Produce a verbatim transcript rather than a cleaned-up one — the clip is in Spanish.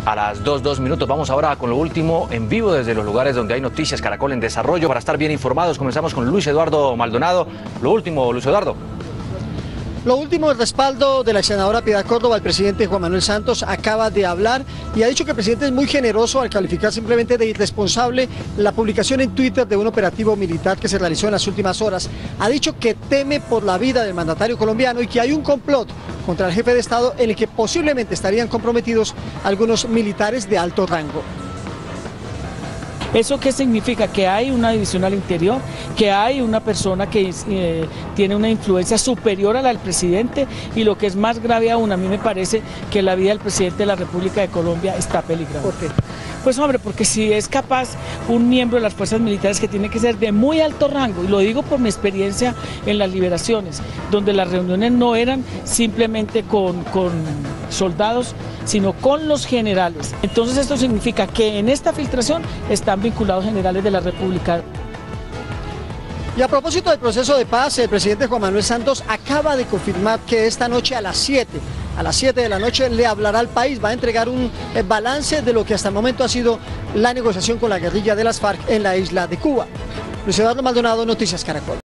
A las dos, dos minutos. Vamos ahora con lo último en vivo desde los lugares donde hay noticias Caracol en desarrollo. Para estar bien informados, comenzamos con Luis Eduardo Maldonado. Lo último, Luis Eduardo. Lo último, el respaldo de la senadora Piedad Córdoba. El presidente Juan Manuel Santos acaba de hablar y ha dicho que el presidente es muy generoso al calificar simplemente de irresponsable la publicación en Twitter de un operativo militar que se realizó en las últimas horas. Ha dicho que teme por la vida del mandatario colombiano y que hay un complot contra el jefe de Estado en el que posiblemente estarían comprometidos algunos militares de alto rango. ¿Eso qué significa? Que hay una división al interior, que hay una persona que eh, tiene una influencia superior a la del presidente, y lo que es más grave aún, a mí me parece que la vida del presidente de la República de Colombia está peligrando. ¿Por qué? Pues hombre, porque si es capaz un miembro de las fuerzas militares que tiene que ser de muy alto rango, y lo digo por mi experiencia en las liberaciones, donde las reuniones no eran simplemente con, con soldados, sino con los generales. Entonces esto significa que en esta filtración están vinculados generales de la República. Y a propósito del proceso de paz, el presidente Juan Manuel Santos acaba de confirmar que esta noche a las siete, a las siete de la noche le hablará al país, va a entregar un balance de lo que hasta el momento ha sido la negociación con la guerrilla de las FARC en la isla de Cuba. Luis Eduardo Maldonado, Noticias Caracol.